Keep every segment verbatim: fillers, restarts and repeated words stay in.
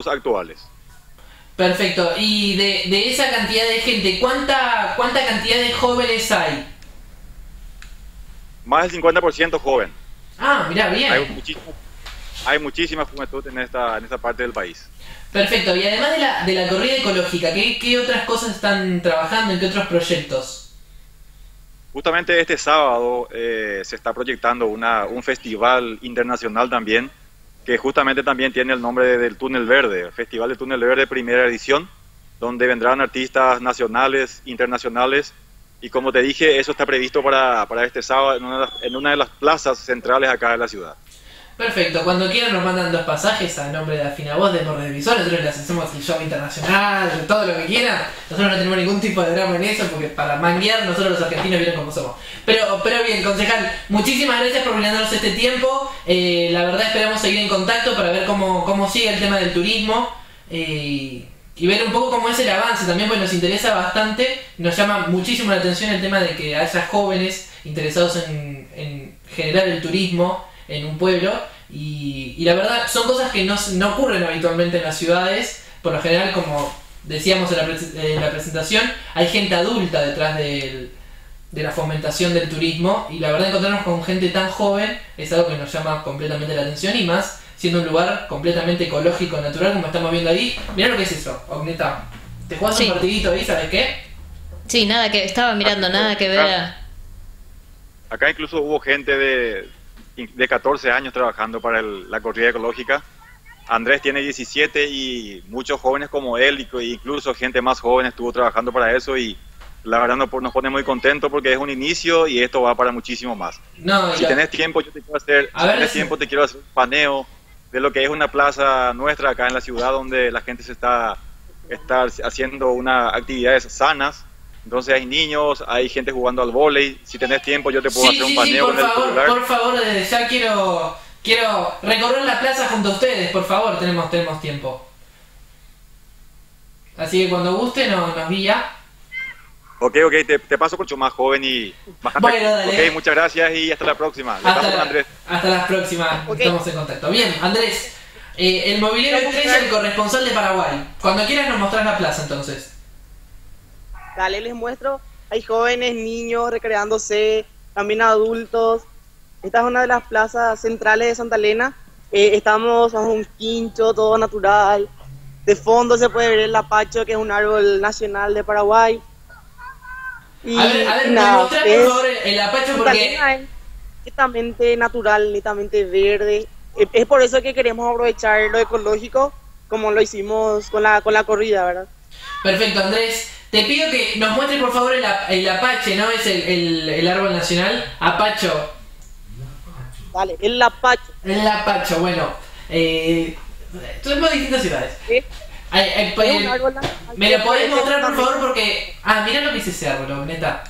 actuales. Perfecto. Y de, de esa cantidad de gente, ¿cuánta, cuánta cantidad de jóvenes hay? Más del cincuenta por ciento joven. Ah, mirá, bien. Hay muchísima, hay muchísima juventud en esta, en esta parte del país. Perfecto. Y además de la, de la corrida ecológica, ¿qué, qué otras cosas están trabajando? ¿En qué otros proyectos? Justamente este sábado eh, se está proyectando una, un festival internacional también, que justamente también tiene el nombre de- del Túnel Verde, Festival del Túnel Verde primera edición, donde vendrán artistas nacionales, internacionales, y como te dije, eso está previsto para, para este sábado en una, de las- en una de las plazas centrales acá de la ciudad. Perfecto. Cuando quieran nos mandan dos pasajes a nombre de Afinavoz de Morrevisor. Nosotros les hacemos el show internacional, todo lo que quieran. Nosotros no tenemos ningún tipo de drama en eso, porque para manguear nosotros los argentinos vieron cómo somos. Pero, pero bien, concejal, muchísimas gracias por brindarnos este tiempo. Eh, la verdad esperamos seguir en contacto para ver cómo, cómo sigue el tema del turismo. Eh, y ver un poco cómo es el avance también, pues nos interesa bastante. Nos llama muchísimo la atención el tema de que haya jóvenes interesados en, en generar el turismo en un pueblo, y, y la verdad son cosas que no, no ocurren habitualmente en las ciudades. Por lo general, como decíamos en la, pre en la presentación, hay gente adulta detrás del, de la fomentación del turismo, y la verdad encontrarnos con gente tan joven es algo que nos llama completamente la atención, y más siendo un lugar completamente ecológico, natural, como estamos viendo ahí. Mirá lo que es eso, Ogneta. Te jugás Sí. un partidito ahí, ¿sabes qué? Sí, nada que estaba mirando, nada que ver. a- Acá incluso hubo gente de, de catorce años trabajando para el- la corrida ecológica. Andrés tiene diecisiete y muchos jóvenes como él, y co- incluso gente más joven estuvo trabajando para eso, y la verdad nos, nos pone muy contentos porque es un inicio y esto va para muchísimo más. No, y Si la- tenés tiempo, yo te quiero hacer, A si ver, tenés sí. tiempo, te quiero hacer un paneo de lo que es una plaza nuestra acá en la ciudad, donde la gente se está, está haciendo unas actividades sanas. Entonces hay niños, hay gente jugando al vóley. Si tenés tiempo, yo te puedo Sí, hacer sí, un sí, paneo por con el favor, celular. por favor, desde ya quiero quiero recorrer la plaza junto a ustedes, por favor, tenemos tenemos tiempo. Así que cuando guste nos, nos guía. Ok, ok, te, te paso con mucho más joven y más. Bueno, dale. Ok, muchas gracias y hasta la próxima. Le paso Hasta, con la- Andrés. hasta las próximas, Ok. estamos en contacto. Bien, Andrés, eh, el mobiliario estrella, el corresponsal de Paraguay. Cuando quieras nos mostrás la plaza entonces. Dale, les muestro. Hay jóvenes, niños recreándose, también adultos. Esta es una de las plazas centrales de Santa Elena. Eh, estamos bajo un quincho, todo natural. De fondo se puede ver el apacho, que es un árbol nacional de Paraguay. Y A ver, a ver, nada, mostrá por es- favor el, el apacho Santa porque... Elena es netamente natural, netamente verde. Eh, Es por eso que queremos aprovechar lo ecológico, como lo hicimos con la, con la corrida, ¿verdad? Perfecto, Andrés. Te pido que nos muestres por favor el, ap- el apache, ¿no? Es el, el, el árbol nacional. Apacho. Dale, el apacho. El apacho, bueno. Eh, tenemos distintas ciudades. ¿sí? Ay, ay, pues, Es un árbol nacional ¿me que lo podés puede mostrar por también- favor? Porque... Ah, mira lo que es ese árbol, neta.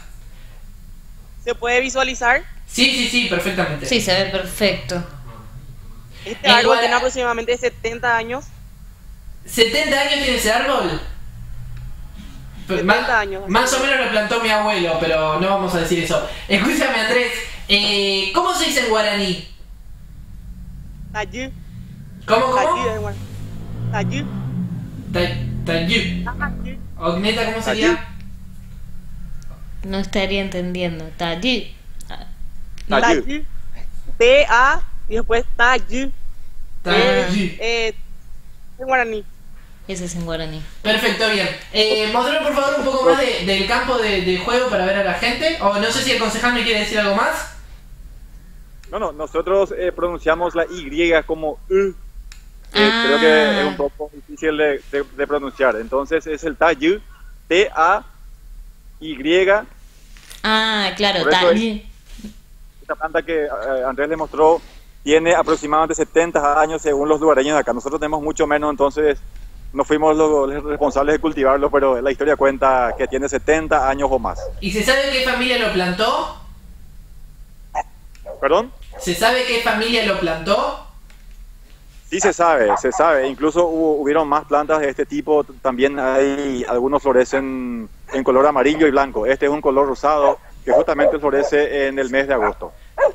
¿Se puede visualizar? Sí, sí, sí, perfectamente. Sí, se ve perfecto. Este Eh, árbol igual- tiene aproximadamente setenta años. ¿setenta años tiene ese árbol? Pues, setenta más, años. más o menos lo plantó mi abuelo, pero no vamos a decir eso. Escúchame, Andrés. Eh, ¿Cómo se dice en guaraní? Tayú. ¿Cómo, Tayú cómo? es bueno. Tayú. Ta- Tayú. Tayú. Ogneta, ¿cómo sería? No estaría entendiendo. Está allí. Ah, Tayú. Tayú. T A y después Tayú. Tayú. Eh, en guaraní. ese es en guaraní. Perfecto, bien. Eh, mostrar por favor un poco más de- del campo de, de juego para ver a la gente. O no sé si el concejal me quiere decir algo más. No, no, nosotros eh, pronunciamos la Y como U. Eh, Ah. Creo que es un poco difícil de, de- de pronunciar. Entonces es el Tayú, T A Y. Ah, claro, Por eso está es- allí. Esta planta que eh, Andrés le mostró tiene aproximadamente setenta años según los lugareños de acá. Nosotros tenemos mucho menos, entonces no fuimos los, los responsables de cultivarlo, pero la historia cuenta que tiene setenta años o más. ¿Y se sabe qué familia lo plantó? ¿Perdón? ¿Se sabe qué familia lo plantó? Sí se sabe, se sabe. Incluso hubo- hubieron más plantas de este tipo. También hay algunos florecen en color amarillo y blanco. Este es un color rosado que justamente florece en el mes de agosto.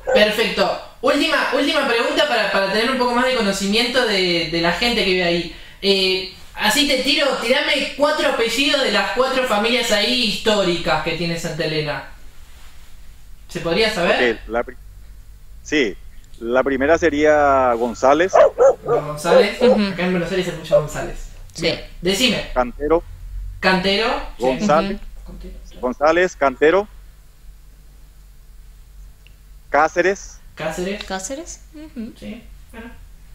Perfecto. Última, última pregunta para, para tener un poco más de conocimiento de, de la gente que vive ahí. Eh, así te tiro, tirame cuatro apellidos de las cuatro familias ahí históricas que tiene Santa Elena. ¿Se podría saber? Ok, la pri- sí, la primera sería González, González. Ujú. Acá en Buenos Aires hay muchos González. Sí. Bien, decime. Cantero, Cantero. Sí. González, Cantero, sí. González, Cantero, Cáceres Cáceres. ¿Cáceres? Ujú. Sí. Bueno.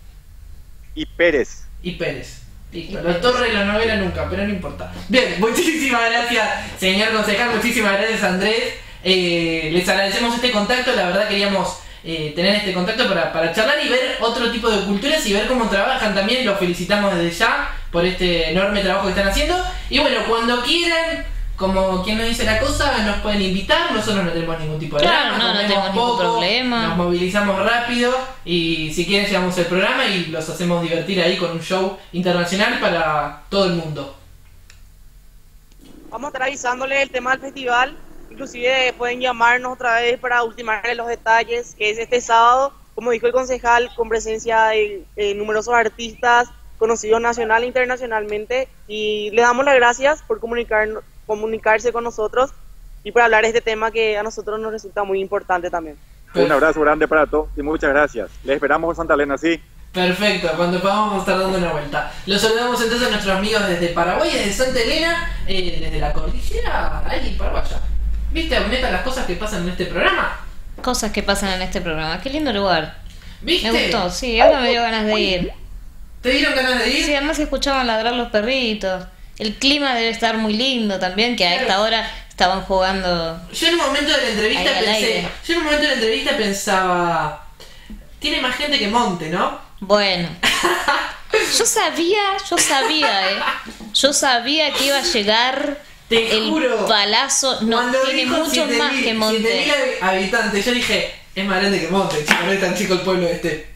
y Pérez. Y Pérez. Listo. Y Los Pérez. Torres y la novela nunca, pero no importa. Bien, muchísimas gracias, señor concejal. Muchísimas gracias, Andrés. Eh, les agradecemos este contacto. La verdad queríamos eh, tener este contacto para, para charlar y ver otro tipo de culturas y ver cómo trabajan también. Los felicitamos desde ya por este enorme trabajo que están haciendo. Y bueno, cuando quieran, como quien nos dice la cosa, nos pueden invitar. Nosotros no tenemos ningún tipo de Claro, drama, no, no comemos tenemos ningún problema. nos movilizamos rápido y si quieren llevamos el programa y los hacemos divertir ahí con un show internacional para todo el mundo. Vamos a estar avisándole el tema del festival. Inclusive pueden llamarnos otra vez para ultimarles los detalles, que es este sábado, como dijo el concejal, con presencia de, de numerosos artistas conocidos nacional e internacionalmente. Y le damos las gracias por comunicar, comunicarse con nosotros y por hablar de este tema que a nosotros nos resulta muy importante también. Un abrazo grande para todos y muchas gracias. Les esperamos en Santa Elena, sí. Perfecto, cuando podamos vamos a estar dando una vuelta. Los saludamos entonces a nuestros amigos desde Paraguay, desde Santa Elena, eh, desde la cordillera, ahí paraguaya. ¿Viste, Neta, las cosas que pasan en este programa? Cosas que pasan en este programa. Qué lindo lugar. ¿Viste? Me gustó, sí, ahora me dio ganas de ir. ¿Te dieron ganas de ir? Sí, además se escuchaban ladrar los perritos. El clima debe estar muy lindo también, que a esta hora estaban jugando. Yo en un momento de la entrevista Ahí al pensé, aire. yo en un momento de la entrevista pensaba, tiene más gente que Monte, ¿no? Bueno. Yo sabía, yo sabía, eh. Yo sabía que iba a llegar Te el juro, palazo. No, cuando tiene dijo muchos siete más mil que Monte. siete mil habitantes, yo dije, es más grande que Monte, chico, no es tan chico el pueblo este.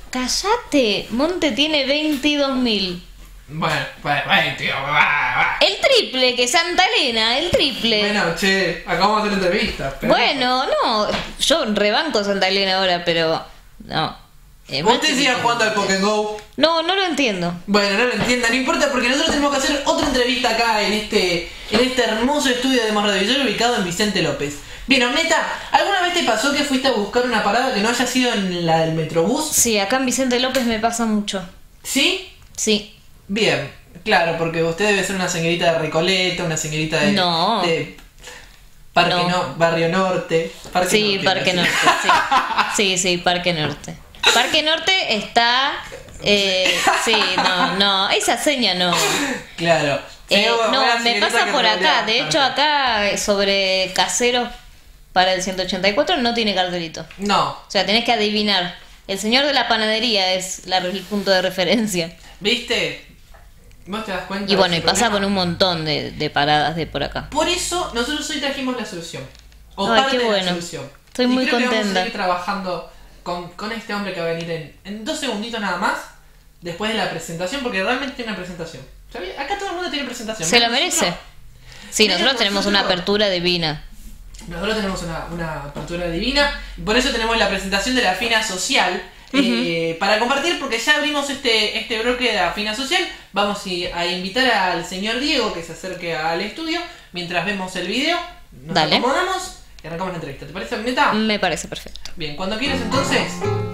Cállate, Monte tiene veintidós mil. Bueno, bueno, bueno, tío, va, va. El triple que Santa Elena, el triple. Bueno, che, acabamos de hacer entrevista. pero- Bueno, no, yo rebanco Santa Elena ahora, pero no. Eh, Usted Monte- siga jugando al Pokémon Go. No, no lo entiendo. Bueno, no lo entienda, no importa porque nosotros tenemos que hacer otra entrevista acá en este en este hermoso estudio de Más Radio ubicado en Vicente López. Bien, Omneta, ¿alguna vez te pasó que fuiste a buscar una parada que no haya sido en la del Metrobús? Sí, acá en Vicente López me pasa mucho. ¿Sí? Sí. Bien, claro, porque usted debe ser una señorita de Recoleta, una señorita de, No. de Parque No. no, Barrio Norte. Parque Sí, Norte, Parque iba a Norte, decir. sí. Sí, sí, Parque Norte. Parque Norte está... Eh, sí, no, no, esa seña no. Claro. Sí, Eh, una no, me señorita pasa que por acá. rodea De hecho, bastante. acá eh, sobre Caseros para el ciento ochenta y cuatro no tiene cartelito. No, O sea, tenés que adivinar. El señor de la panadería es la- el punto de referencia. ¿viste? ¿Vos te das cuenta? Y bueno, de y ese pasa problema? con un montón de, de paradas de por acá. Por eso nosotros hoy trajimos la solución. O Ay, parte qué de bueno. la solución. Estoy Y muy creo que vamos a contenta. seguir trabajando con, con este hombre que va a venir en, en dos segunditos nada más. Después de la presentación, porque realmente tiene una presentación. ¿Sabía? Acá todo el mundo tiene presentación. Se lo Menos merece. nosotros. Sí, Menos nosotros tenemos una nosotros. apertura divina. Nosotros tenemos una, una apertura divina y por eso tenemos la presentación de la Fina Social eh, para compartir, porque ya abrimos este, este bloque de la Fina Social. Vamos i- a invitar al señor Diego que se acerque al estudio mientras vemos el video. Nos Dale. acomodamos y arrancamos la entrevista. ¿Te parece, Neta? Me parece perfecto. Bien, cuando quieras entonces,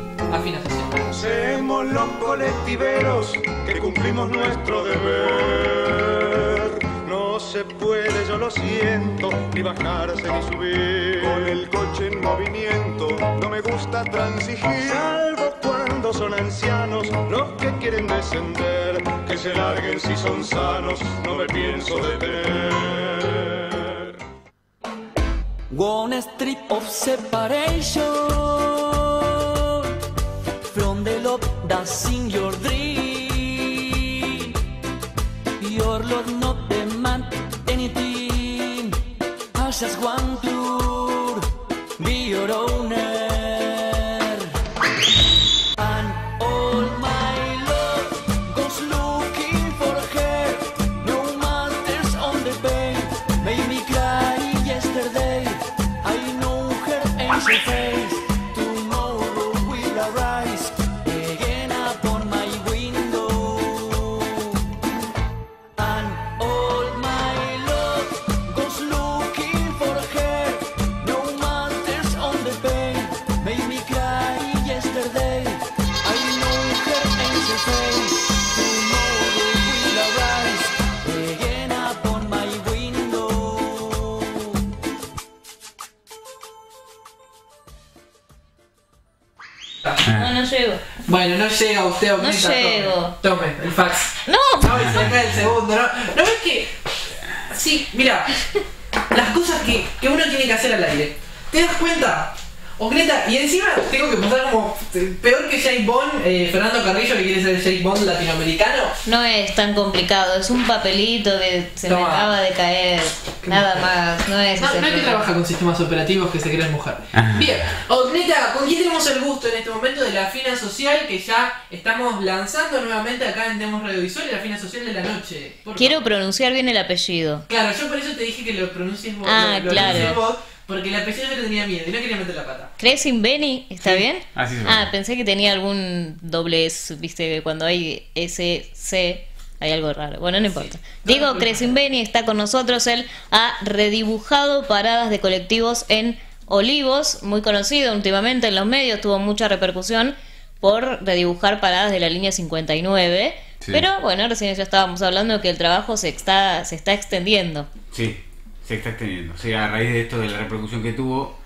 a Fina Social. Somos los colectiveros que cumplimos nuestro deber. No se puede, yo lo siento, ni bajarse ni subir. Con el coche en movimiento no me gusta transigir. Salvo cuando son ancianos los que quieren descender. Que se larguen si son sanos, no me pienso detener. One strip of separation from the love that's in your dream. Your love not demand anything. I just want to be your owner. And all my love goes looking for her. No matters on the pain. Made me cry yesterday. I know her and she face. Tomorrow will arise again upon my window. Bueno, no llega usted a No llego. Tome, tome, el fax. No, No, y se le cae el segundo, ¿no? ¿No ves que...? Sí, mira, las cosas que, que uno tiene que hacer al aire. ¿Te das cuenta? Ogleta, y encima tengo que pasar como peor que James Bond, eh, Fernando Carrillo, que quiere ser el James Bond latinoamericano. no es tan complicado, es un papelito que se Toma. me acaba de caer. Nada más, no es No, ese no hay que problema. trabajar con sistemas operativos que se creen mujer. Bien, Ogleta, ¿con quién tenemos el gusto en este momento de la Fina Social que ya estamos lanzando nuevamente acá en Demos Radiovisual y la Fina Social de la noche? Por Quiero favor. pronunciar bien el apellido. Claro, yo por eso te dije que lo pronuncies vos. Ah, lo- lo claro. pronuncies vos, porque el apellido yo le tenía miedo y no quería meter la pata. Crescent Benny, ¿está Sí. bien? Así se Ah, llama. pensé que tenía algún doble S, viste, cuando hay S, C, hay algo raro. Bueno, no importa. Diego no, Crescent Benny está con nosotros, él ha redibujado paradas de colectivos en Olivos, muy conocido últimamente en los medios, tuvo mucha repercusión por redibujar paradas de la línea cincuenta y nueve. Sí. Pero bueno, recién ya estábamos hablando de que el trabajo se está, se está extendiendo. Sí, se está extendiendo. O sea, a raíz de esto, de la repercusión que tuvo,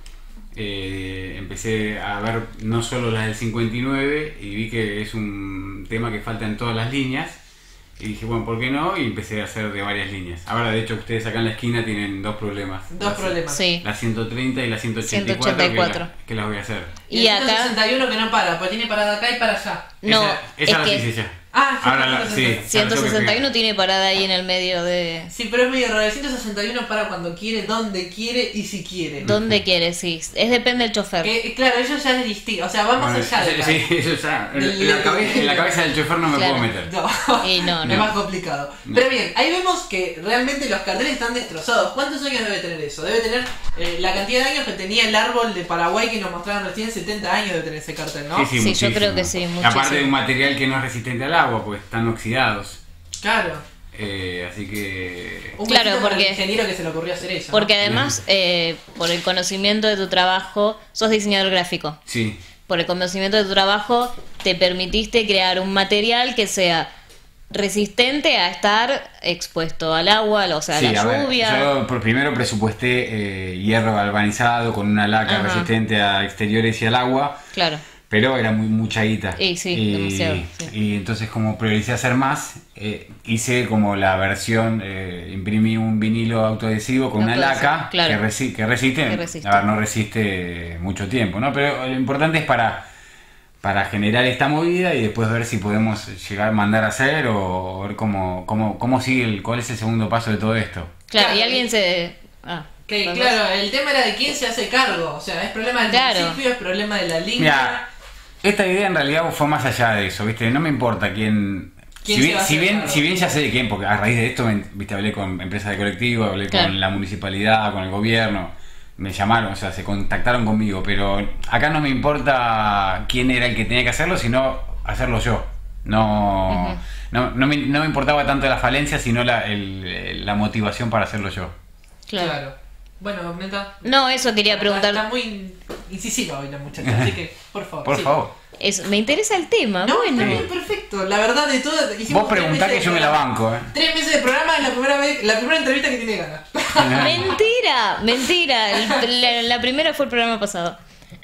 eh, empecé a ver no solo las del cincuenta y nueve y vi que es un tema que falta en todas las líneas. Y dije, bueno, ¿por qué no? Y empecé a hacer de varias líneas. Ahora, de hecho, ustedes acá en la esquina tienen dos problemas. Dos La- problemas. Sí. La ciento treinta y la ciento ochenta y cuatro, ciento ochenta y cuatro. Que, la- que las voy a hacer. Y el acá, ciento sesenta y uno que no para, pues tiene parada acá y para allá. no, esa, esa es la que hice ya. Ah, sí, Ahora la, sí, ciento ahora ciento tengo que sesenta y uno pegar. tiene parada ahí en el medio de... Sí, pero es medio raro. El ciento sesenta y uno para cuando quiere, donde quiere y si quiere. ¿Dónde quieres? Sí, es depende del chofer. Que, claro, eso ya es distinto. O sea, vamos Bueno, allá de sí, sí, eso ya. En, Del- en la cabeza, en la cabeza del chofer no me Claro. puedo meter. No, Y no, es no. más complicado. Pero bien, ahí vemos que realmente los carteles están destrozados. ¿Cuántos años debe tener eso? Debe tener eh, la cantidad de años que tenía el árbol de Paraguay que nos mostraron recién, setenta años debe tener ese cartel, ¿no? Sí, yo muchísimo. creo que sí, Aparte muchísimo. de un material que no es resistente al agua, pues están oxidados. Claro. Eh, así que. Un Claro, besito para porque- el ingeniero que se le ocurrió hacer eso. ¿no? Porque además, eh, por el conocimiento de tu trabajo, sos diseñador gráfico. Sí. Por el conocimiento de tu trabajo, te permitiste crear un material que sea resistente a estar expuesto al agua, o sea, a Sí, la a ver, lluvia. yo por primero presupuesté eh, hierro galvanizado con una laca Ajá. resistente a exteriores y al agua, Claro. pero era muy mucha guita. Y sí, demasiado, sí. Y entonces, como prioricé hacer más, eh, hice como la versión, eh, imprimí un vinilo autoadhesivo con una Autoadhesivo, laca claro. que, resi- que resiste. Que resiste. A ver, no resiste mucho tiempo, ¿no? Pero lo importante es para, para generar esta movida y después ver si podemos llegar a mandar a hacer o ver cómo, cómo, cómo sigue, el, cuál es el segundo paso de todo esto. Claro, y Claro. alguien se... Ah, Que, ¿perdón? claro, el tema era de quién se hace cargo. O sea, es problema del Claro. municipio, es problema de la línea. Mira, esta idea en realidad fue más allá de eso, ¿viste? No me importa quién... ¿Quién Si se bien, va a si, hacer bien, cargo? si bien ya sé de quién, porque a raíz de esto me- viste, hablé con empresas de colectivo, hablé Claro. con la municipalidad, con el gobierno, me llamaron, o sea, se contactaron conmigo, pero acá no me importa quién era el que tenía que hacerlo, sino hacerlo yo. No, Ujú. no, no, me, no me importaba tanto la falencia, sino la, el- la motivación para hacerlo yo. Claro. Claro. Bueno, neta. No, eso quería preguntar. Está muy incisiva hoy la muchacha, así que, por favor. Por sí. favor. Es, me interesa el tema, No, bueno. está bien, perfecto. La verdad de todo. hicimos Vos tres preguntá meses que de yo me la programa. banco, ¿eh? Tres meses de programa es la primera vez, la primera entrevista que tiene ganas. Mentira, mentira. El- la, la primera fue el programa pasado.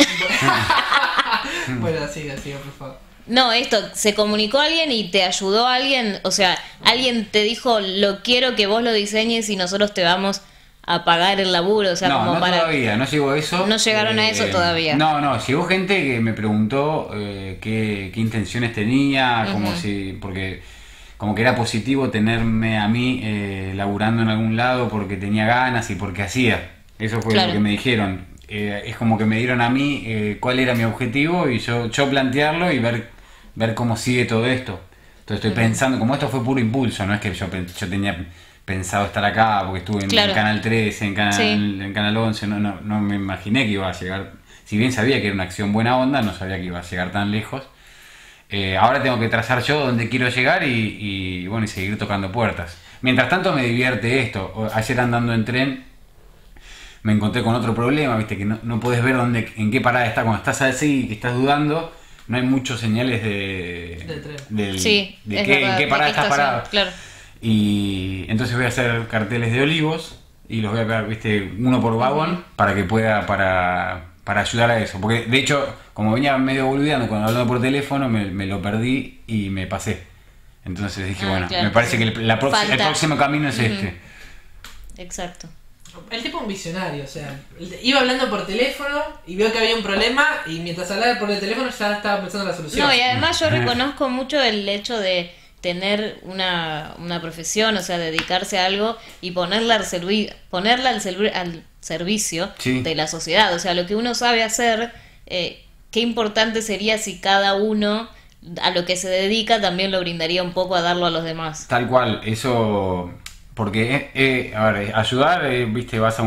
Bueno, siga, siga, por favor. No, esto, ¿se comunicó alguien y te ayudó alguien? O sea, alguien te dijo, lo quiero que vos lo diseñes y nosotros te vamos a pagar el laburo, o sea, no, como no para... todavía, no llegó eso. No llegaron a eso todavía. No, no, llegó gente que me preguntó eh, qué, qué intenciones tenía, como Ujú. si, porque como que era positivo tenerme a mí eh, laburando en algún lado porque tenía ganas y porque hacía. Eso fue Claro. lo que me dijeron. Eh, es como que me dieron a mí eh, cuál era mi objetivo y yo, yo plantearlo y ver, ver cómo sigue todo esto. Entonces estoy pensando, como esto fue puro impulso, no es que yo, pen- yo tenía pensado estar acá porque estuve en, Claro. en Canal trece, en Canal, Sí. en Canal once, no, no, no me imaginé que iba a llegar, si bien sabía que era una acción buena onda, no sabía que iba a llegar tan lejos. Eh, ahora tengo que trazar yo dónde quiero llegar y, y, bueno, y seguir tocando puertas. Mientras tanto me divierte esto. O- Ayer andando en tren me encontré con otro problema, viste, que no, no podés ver dónde, en qué parada está. Cuando estás así y que estás dudando, no hay muchos señales de, Del tren. del- Sí, de es qué, verdad, en qué de parada qué estás estación, parado. claro. Y entonces voy a hacer carteles de olivos y los voy a pegar, viste, uno por vagón para que pueda, para, para ayudar a eso. Porque de hecho, como venía medio boludeando cuando hablando por teléfono, me, me lo perdí y me pasé. Entonces dije, Ah, bueno, claro, me parece sí. que el, la proxi- el Falta. próximo camino es Ujú. este. Exacto. El tipo es un visionario, o sea, iba hablando por teléfono y vio que había un problema y mientras hablaba por el teléfono ya estaba pensando en la solución. No, y además yo reconozco mucho el hecho de tener una, una profesión, o sea, dedicarse a algo y ponerla al, servi ponerla al, servi al servicio Sí. de la sociedad. O sea, lo que uno sabe hacer, eh, qué importante sería si cada uno a lo que se dedica también lo brindaría un poco a darlo a los demás. Tal cual, eso. Porque, eh, eh, a ver, ayudar, eh, viste, vas a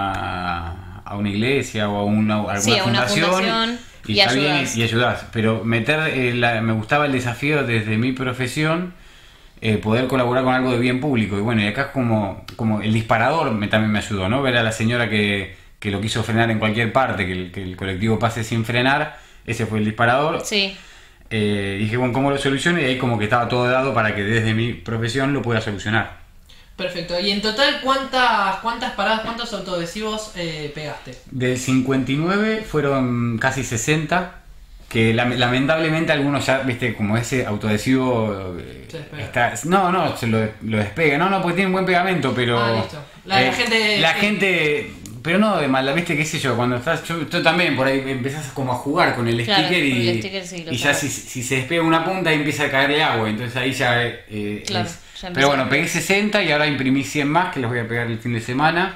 una a una iglesia o a una, alguna Sí, a una fundación, fundación y está bien, ayudás. y ayudás. Pero meter, eh, la- me gustaba el desafío desde mi profesión, eh, poder colaborar con algo de bien público. Y bueno, y acá es como, como el disparador me, también me ayudó, ¿no? Ver a la señora que, que lo quiso frenar en cualquier parte, que el, que el colectivo pase sin frenar, ese fue el disparador. Sí. Eh, y dije, bueno, ¿cómo lo soluciono? Y ahí como que estaba todo dado para que desde mi profesión lo pueda solucionar. Perfecto. Y en total, ¿cuántas cuántas paradas, cuántos autoadhesivos eh, pegaste? Del cincuenta y nueve fueron casi sesenta, que lam- lamentablemente algunos ya, viste, como ese autoadhesivo eh, Se despega. está... No, no, se lo, lo despega, no, no, porque tiene un buen pegamento, pero... Ah, listo. La- la gente- La sí. gente... Pero no de maldad, viste, qué sé yo, cuando estás... Yo, yo también por ahí empezás como a jugar con el Claro, sticker con y, el sticker sí, lo y ya sacás. si, si se despega una punta y empieza a caerle agua, entonces ahí ya... eh, Claro, es- ya empieza Pero bueno, a- pegué sesenta y ahora imprimí cien más, que los voy a pegar el fin de semana.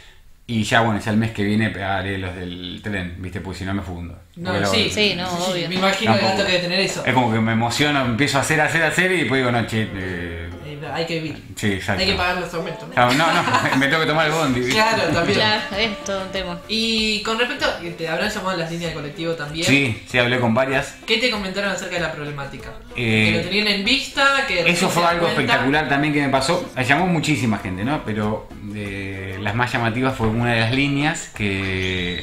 Y ya, bueno, ya el mes que viene pegaré los del tren, ¿viste? Porque si no me fundo. No, Porque sí, lo- sí, no, obvio. Me imagino el Tampoco. gasto que debe tener eso. Es como que me emociono, empiezo a hacer, hacer, hacer y después digo, no, che, eh, Eh, hay que vivir. sí, exacto. Hay que pagar los aumentos. ¿no? No, no, no, me tengo que tomar el bondi, ¿viste? Claro, también. Claro, es todo un tema. Y con respecto, te habrán llamado las líneas de colectivo también. Sí, sí, hablé con varias. ¿Qué te comentaron acerca de la problemática? Eh, que lo tenían en vista, que de Eso repente fue se dan algo cuenta. espectacular también que me pasó. Me llamó muchísima gente, ¿no? Pero eh, las más llamativas fue una de las líneas que,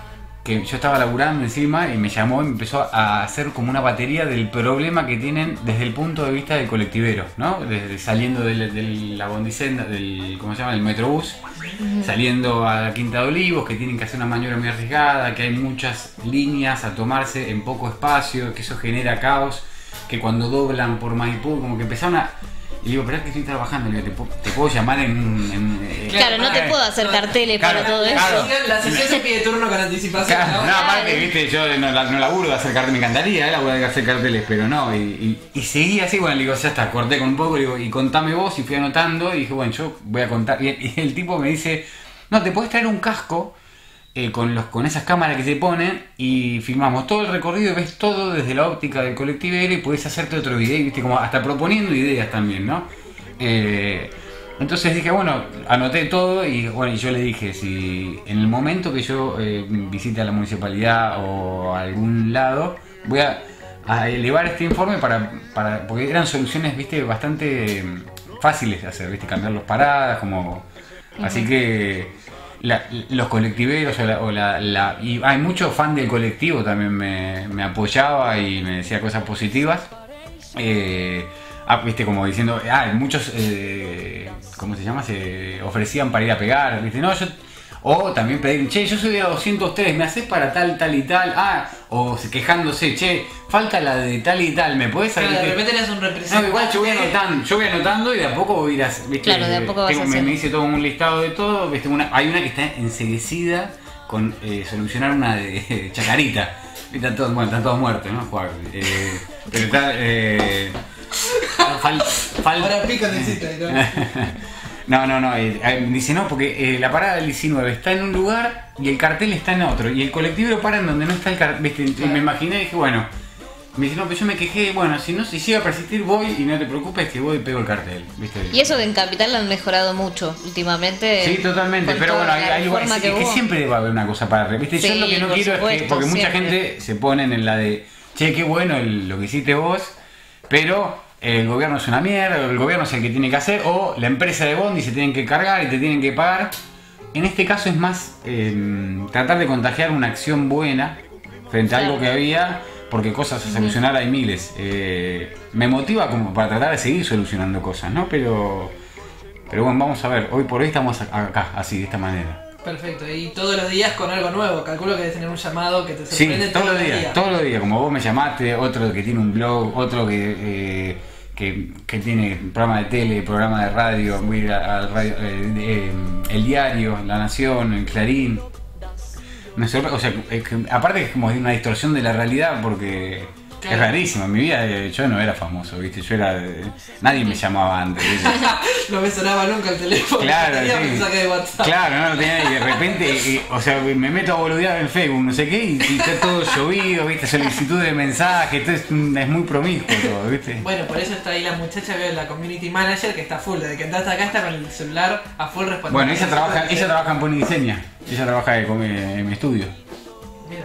que yo estaba laburando encima y me llamó y me empezó a hacer como una batería del problema que tienen desde el punto de vista del colectivero, ¿no? Desde saliendo de la bondicenda, del, ¿cómo se llama? Del metrobús, saliendo a la Quinta de Olivos, que tienen que hacer una maniobra muy arriesgada, que hay muchas líneas a tomarse en poco espacio, que eso genera caos, que cuando doblan por Maipú, como que empezaron a... Y digo, pero es que estoy trabajando, le digo, ¿te, puedo- te puedo llamar en... en- eh, Claro, no te puedo hacer carteles Claro, para todo eso. claro. La sesión se pide turno con anticipación. Claro, ¿no? no, aparte, viste, yo no, la- no laburo de hacer carteles, me encantaría, eh, laburar de hacer carteles, pero no, y, y, y seguí así, bueno, le digo, ya está, corté con un poco, le digo, y contame vos, y fui anotando, y dije, bueno, yo voy a contar, y, y el tipo me dice, no, te podés traer un casco, eh, con los con esas cámaras que se ponen, y filmamos todo el recorrido, y ves todo desde la óptica del colectivero, y podés hacerte otro video, y viste, como hasta proponiendo ideas también, ¿no? Eh, entonces dije, bueno, anoté todo y bueno, y yo le dije, si en el momento que yo eh, visite a la municipalidad o a algún lado, voy a, a elevar este informe para, para, porque eran soluciones, viste, bastante mm, fáciles de hacer, viste, cambiar las paradas, como, así que la- los colectiveros o la, o la- la- y hay mucho fan del colectivo también me, me apoyaba y me decía cosas positivas. Eh, Ah, viste, como diciendo, ah, muchos, eh, ¿cómo se llama? Se ofrecían para ir a pegar, viste, no, yo, o también pedir, che, yo soy de doscientos tres, ¿me haces para tal, tal y tal? Ah, o quejándose, che, falta la de tal y tal, ¿me podés Claro, salir? de repente eres un No, representante. igual yo voy anotando, yo voy anotando y de a poco voy a ir a, viste, Claro, de a poco vas tengo- me, haciendo. me hice todo un listado de todo, viste, una, hay una que está enseguecida con eh, solucionar una de Chacarita, están todos, bueno, están todos muertos, ¿no? Juan? Eh, pero está, eh, fal- fal- Ahora pica necesita. ¿no? No, no, no, eh, eh, dice no, porque eh, la parada del diecinueve está en un lugar y el cartel está en otro, y el colectivo para en donde no está el cartel, ¿viste? Y me imaginé y dije, bueno, me dice, no, pero yo me quejé, bueno, si no, si llega a persistir voy y no te preocupes que voy y pego el cartel, ¿viste? Y eso que en Capital lo han mejorado mucho últimamente. Sí, totalmente, con pero toda bueno, hay, la hay lugares reforma que, que hubo. siempre va a haber una cosa para arreglar, ¿viste? Yo Sí, lo que no por quiero es que, supuesto, porque mucha siempre. gente se ponen en la de, che, qué bueno el- lo que hiciste vos, pero el gobierno es una mierda, o el gobierno es el que tiene que hacer, o la empresa de Bondi se tienen que cargar y te tienen que pagar. En este caso es más eh, tratar de contagiar una acción buena frente a Claro. algo que había, porque cosas a solucionar hay miles. Eh, me motiva como para tratar de seguir solucionando cosas, ¿no? Pero, pero bueno, vamos a ver, hoy por hoy estamos a- acá, así, de esta manera. Perfecto, y todos los días con algo nuevo. Calculo que debes tener un llamado que te Sí, sorprende todos los días, todos los días, como vos me llamaste, otro que tiene un blog, otro que, eh, que, que tiene programa de tele, programa de radio, voy a ir al radio, eh, eh, El Diario, La Nación, El Clarín. Me sorpre- o sea, es que, aparte es como una distorsión de la realidad porque Claro. es rarísimo. En mi vida eh, yo no era famoso, ¿viste? Yo era... eh, nadie me llamaba antes, ¿viste? No me sonaba nunca el teléfono. Claro, tenía sí. mensaje de WhatsApp. Claro, no lo tenía y de repente, eh, o sea, me meto a boludear en Facebook, no sé qué, y, y está todo llovido, ¿viste? Solicitud de mensaje, todo es, es muy promiscuo todo, ¿viste? Bueno, por eso está ahí la muchacha, veo la community manager que está full. Desde que entraste acá está con el celular a full respondiendo. Bueno, ella trabaja, ella trabaja en Pony Diseña, ella trabaja en, en mi estudio. Mira.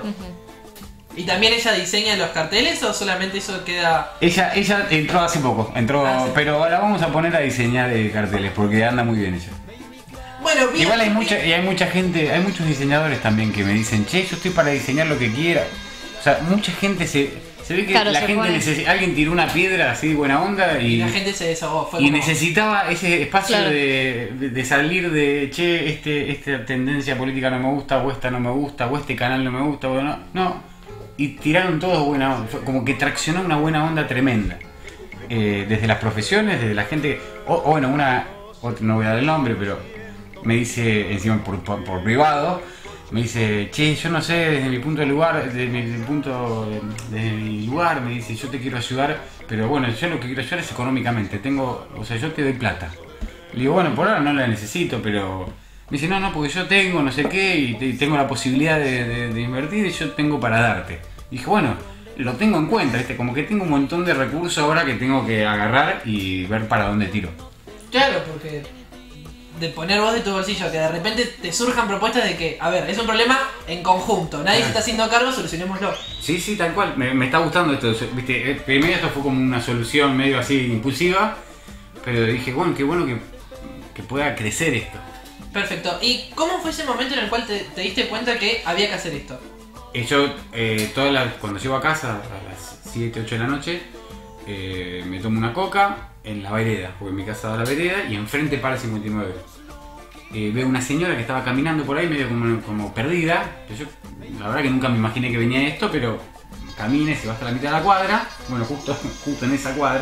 ¿Y también ella diseña los carteles o solamente eso queda...? Ella, ella entró hace poco, entró, Ah, sí. pero la vamos a poner a diseñar eh, carteles porque anda muy bien ella. Bueno, bien. Igual hay mucha, y hay mucha gente, hay muchos diseñadores también que me dicen, che, yo estoy para diseñar lo que quiera. O sea, mucha gente se, se ve que Claro, la se gente pone. necesita, alguien tiró una piedra así de buena onda Y y, la gente se desahogó. Fue y como- necesitaba ese espacio Claro. de, de- de salir de, che, este, esta tendencia política no me gusta, o esta no me gusta, o este canal no me gusta, o no, no. Y tiraron todos buena onda, fue como que traccionó una buena onda tremenda. Eh, desde las profesiones, desde la gente, o, o bueno, una, otra, no voy a dar el nombre, pero me dice, encima por, por, por privado, me dice, che, yo no sé, desde mi punto de lugar, desde mi, desde mi punto, desde mi lugar, me dice, yo te quiero ayudar, pero bueno, yo lo que quiero ayudar es económicamente, tengo, o sea, yo te doy plata. Le digo, bueno, por ahora no la necesito, pero... Me dice, no, no, porque yo tengo no sé qué y, te- y tengo la posibilidad de, de- de invertir y yo tengo para darte. Y dije, bueno, lo tengo en cuenta, ¿viste? Como que tengo un montón de recursos ahora que tengo que agarrar y ver para dónde tiro. Claro, porque de poner vos de tu bolsillo, que de repente te surjan propuestas de que, a ver, es un problema en conjunto, nadie se está haciendo cargo, solucionémoslo. Sí, sí, tal cual. Me, me está gustando esto. ¿Viste? Eh, Primero esto fue como una solución medio así impulsiva, pero dije, bueno, qué bueno que, que pueda crecer esto. Perfecto. ¿Y cómo fue ese momento en el cual te, te diste cuenta que había que hacer esto? Y yo, eh, todas las- cuando llego a casa a las siete, ocho de la noche, eh, me tomo una coca en la vereda, porque mi casa da a la vereda y enfrente para el cincuenta y nueve. Eh, veo una señora que estaba caminando por ahí medio como, como perdida. Pero yo, la verdad que nunca me imaginé que venía esto, pero camina, se va hasta la mitad de la cuadra, bueno, justo, justo en esa cuadra.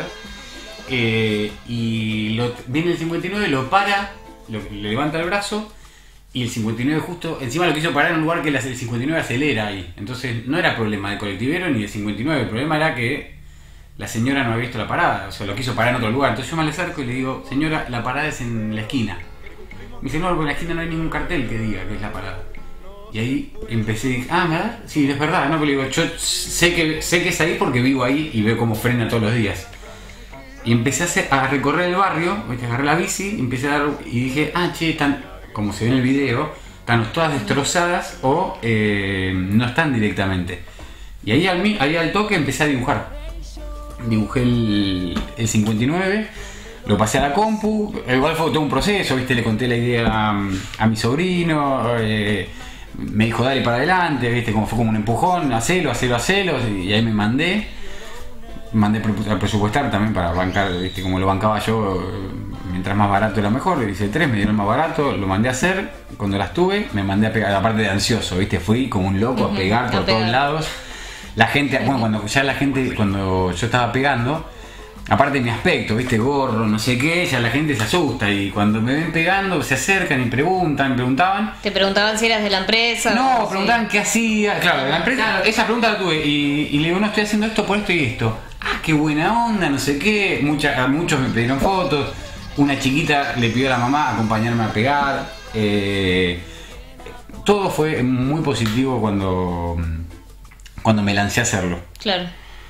Eh, y lo, viene el cincuenta y nueve, lo para, lo- le levanta el brazo. Y el cincuenta y nueve justo, encima lo quiso parar en un lugar que el cincuenta y nueve acelera ahí. Entonces no era problema del colectivero ni del cincuenta y nueve, el problema era que la señora no había visto la parada, o sea, lo quiso parar en otro lugar. Entonces yo me le acerco y le digo, señora, la parada es en la esquina. Me dice, no, porque en la esquina no hay ningún cartel que diga que es la parada. Y ahí empecé y dije, ah, ¿verdad? Sí, es verdad, ¿no? Pero digo, yo sé que, sé que es ahí porque vivo ahí y veo cómo frena todos los días. Y empecé a, hacer, a recorrer el barrio, ¿viste? Agarré la bici, empecé a dar, y dije, ah, che, están, como se ve en el video, están todas destrozadas o eh, no están directamente. Y ahí al, mi- ahí al toque empecé a dibujar. Dibujé el, el cincuenta y nueve, lo pasé a la compu, igual fue todo un proceso, ¿viste? Le conté la idea a, a mi sobrino, eh, me dijo dale para adelante, ¿viste? Como fue como un empujón, hacelo, hacelo, hacelo, y ahí me mandé. Mandé a presupuestar también para bancar, ¿viste? Como lo bancaba yo, mientras más barato era mejor, le hice tres, me dieron más barato, lo mandé a hacer, cuando las tuve me mandé a pegar, aparte de ansioso, ¿viste? Fui como un loco Ujú, a pegar a por pegar. todos lados. La gente, bueno, cuando ya la gente, cuando yo estaba pegando, aparte de mi aspecto, ¿viste? Gorro, no sé qué, ya la gente se asusta y cuando me ven pegando se acercan y preguntan, me preguntaban. Te preguntaban si eras de la empresa. No, o preguntaban qué hacía. Claro, la empresa, Claro. esa pregunta la tuve y, y le digo, no, estoy haciendo esto por esto y esto. Ah, qué buena onda, no sé qué. Mucha, a muchos me pidieron fotos. Una chiquita le pidió a la mamá acompañarme a pegar. Eh, todo fue muy positivo cuando, cuando me lancé a hacerlo. Claro.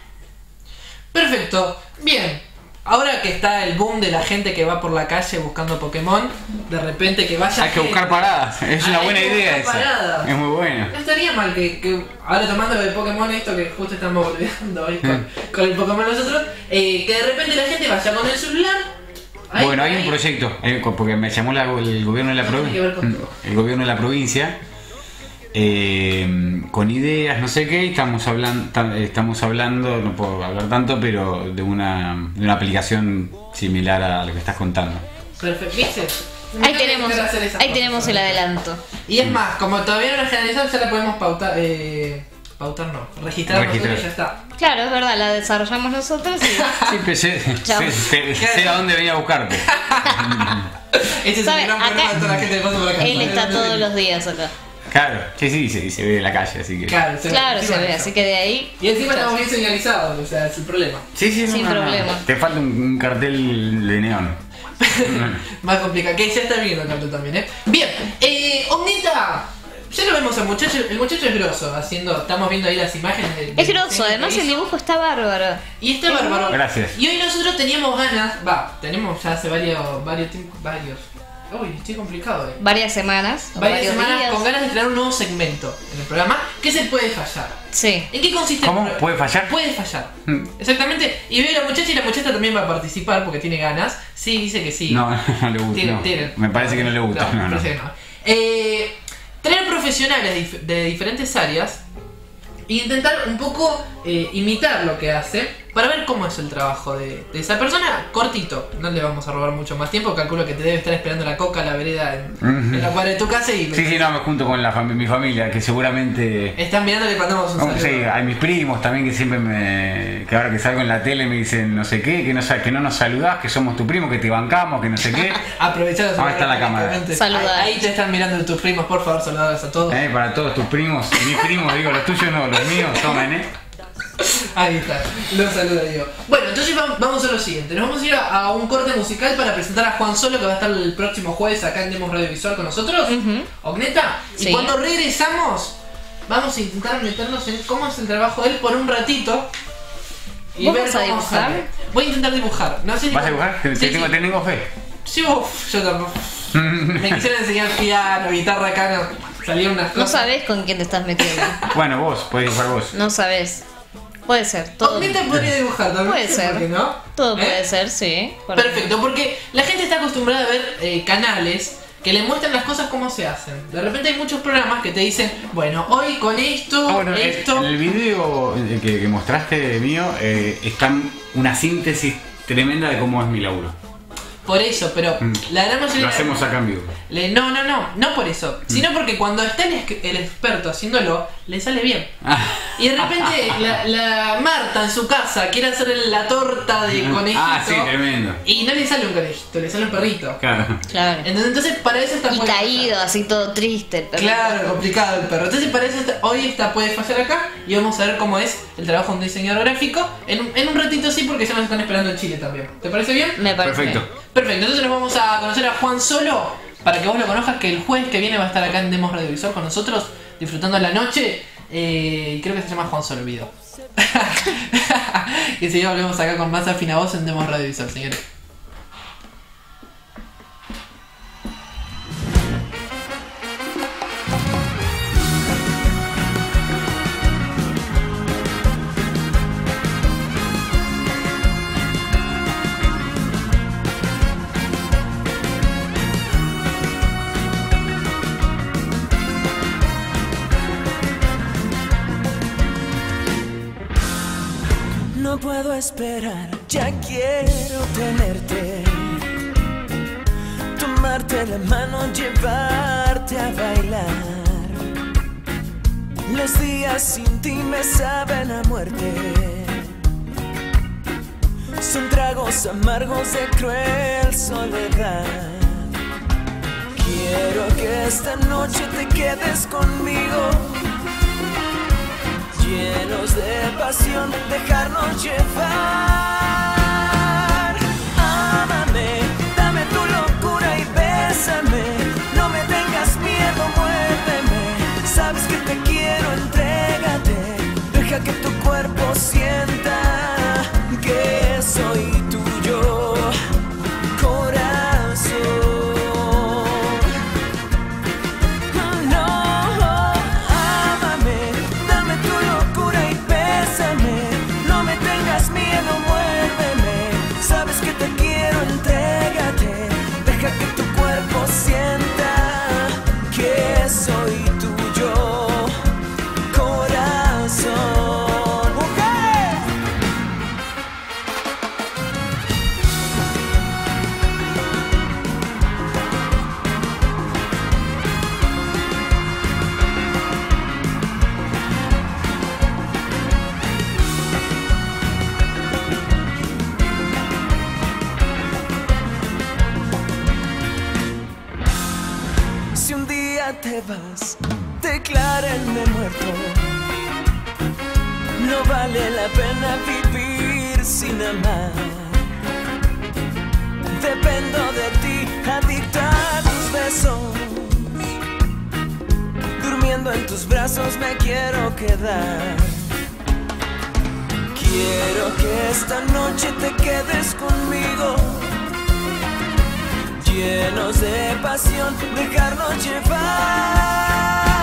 Perfecto. Bien. Ahora que está el boom de la gente que va por la calle buscando Pokémon, de repente que vaya Hay que gente- buscar paradas. Es una Hay buena que idea buscar esa. paradas. Es muy buena. No estaría mal que, que ahora tomando el Pokémon esto que justo estamos volviendo hoy Mm. con, con el Pokémon nosotros, eh, que de repente la gente vaya con el celular. ahí, Bueno, hay ahí, un proyecto, eh, porque me llamó la- el gobierno de la No tiene que ver con provincia, todo. el gobierno de la provincia, eh, con ideas, no sé qué, estamos hablando, estamos hablando, no puedo hablar tanto, pero de una, de una aplicación similar a lo que estás contando. Perfecto. ¿Viste? Me Ahí tengo que tenemos, empezar a hacer esas ahí cosas, tenemos el ¿sabes? adelanto. Y es más, como todavía no la generalizamos, ya la podemos pautar. Eh, pautar no, registrar, Registrar. nosotros y ya está. Claro, es verdad, la desarrollamos nosotros y... Sí, pero sé, Chao. sé- sé- sé a dónde venía a buscarte. Ese es ¿Sabe? el gran Acá- problema de toda la gente que pasa por acá. Él está todos los días acá. Claro, sí, sí, se, se ve de la calle, así que. Claro, se, Claro, encima se ve, de eso. así que de ahí... Y encima estamos bien señalizados, o sea, es el problema. Sí, sí, no, Sin no, no. problema. Te falta un, un cartel de neón. Más complicado, que ya está viendo el cartel también, ¿eh? Bien, eh, Omnita, ya lo vemos al muchacho, el muchacho es grosso, haciendo, estamos viendo ahí las imágenes del... Es del grosso, diseño que además el hizo. dibujo está bárbaro. Y está bárbaro. Gracias. Y hoy nosotros teníamos ganas, va, tenemos ya hace varios, varios, tiempos- varios, uy, estoy complicado, eh. Varias semanas, Varias varios semanas días. con ganas de crear un nuevo segmento en el programa. ¿Qué se puede fallar? Sí. ¿En qué consiste? ¿Cómo? el pro- ¿Puede fallar? Puede fallar. Mm. Exactamente. Y veo a la muchacha y la muchacha también va a participar porque tiene ganas. Sí, dice que sí. No, no le gusta. Tiene- no. tiene- Me parece que no le gusta. No, no. parece que no. Eh, traer profesionales dif- de diferentes áreas e intentar un poco eh, imitar lo que hace para ver cómo es el trabajo de, de esa persona. Cortito, no le vamos a robar mucho más tiempo. Calculo que te debe estar esperando la coca a la vereda en, Ujú. en la cuadra de tu casa y Sí, sí, no, me junto con la fami- mi familia, que seguramente. están mirando y le mandamos un No, saludo. sí, hay mis primos también que siempre me. Que ahora que salgo en la tele me dicen no sé qué, que no, sa- que no nos saludás, que somos tu primo, que te bancamos, que no sé qué. Aprovechar Ahí está la cámara. Saludar. Ahí, ahí te están mirando tus primos, por favor, saludados a todos. Eh, para todos tus primos, mis primos, digo, los tuyos no, los míos, tomen, eh. Ahí está, los saluda yo. Bueno, entonces vam- vamos a lo siguiente. Nos vamos a ir a, a un corte musical para presentar a Juan Solo, que va a estar el próximo jueves acá en Demos Radiovisual con nosotros. Ujú. Ogneta. Y Sí. cuando regresamos, vamos a intentar meternos en cómo es el trabajo de él por un ratito. Y ¿Vos ver vas a cómo dibujar? sale. Voy a intentar dibujar. No sé si ¿Vas a dibujar? Te, Sí, te tengo, sí. te tengo fe. Sí, uf, yo tampoco. Me quisieron enseñar piano, guitarra acá, no. Salían unas No cosas. sabés con quién te estás metiendo. Bueno, vos, podés dibujar vos. No sabés. Puede ser, todo. Ogneta podría dibujar también. Puede no sé ser. por qué no. Todo ¿Eh? puede ser, sí. ¿Por qué? Perfecto, porque la gente está acostumbrada a ver eh, canales que le muestran las cosas como se hacen. De repente hay muchos programas que te dicen, bueno, hoy con esto, Ah, bueno, el, esto... el video eh, que, que mostraste mío eh, está una síntesis tremenda de cómo es mi laburo. Por eso, pero Mm. la gran mayoría... Lo hacemos acá en vivo. Le- no, no, no, no por eso. Mm. Sino porque cuando está el, ex- el experto haciéndolo, le sale bien. Ah, Y de repente la, la Marta en su casa quiere hacer la torta de conejito. ah, sí, tremendo. Y no le sale un conejito, le sale un perrito. Claro. Claro. Entonces, entonces para eso está Y puede caído, fallar. así todo triste. el perrito. Claro, complicado el perro. Entonces para eso está- hoy está puede fallar acá y vamos a ver cómo es el trabajo de un diseñador gráfico. En, un- en un ratito sí, porque ya nos están esperando en Chile también. ¿Te parece bien? Me parece. Perfecto. Perfecto, entonces nos vamos a conocer a Juan Solo para que vos lo conozcas, que el jueves que viene va a estar acá en Demos Radiovisual con nosotros, disfrutando la noche. Eh, y creo que se llama Juan Solo el video. Y enseguida volvemos acá con más afinados en Demos Radiovisual, señores. No puedo esperar, ya quiero tenerte. Tomarte la mano, llevarte a bailar. Los días sin ti me saben a muerte. Son tragos amargos de cruel soledad. Quiero que esta noche te quedes conmigo, llenos de pasión, dejarnos llevar. Ámame, dame tu locura y bésame. No me tengas miedo, muérdeme. Sabes que te quiero, entrégate. Deja que tu cuerpo sienta que soy tuyo, corazón. No, ámame, dame tu locura y bésame. No me tengas miedo, muérdeme. Sabes que te quiero entero. día te vas, declárenme muerto. No vale la pena vivir sin amar. Dependo de ti, adicta a tus besos. Durmiendo en tus brazos me quiero quedar. Quiero que esta noche te quedes conmigo, llenos de pasión, dejarnos llevar.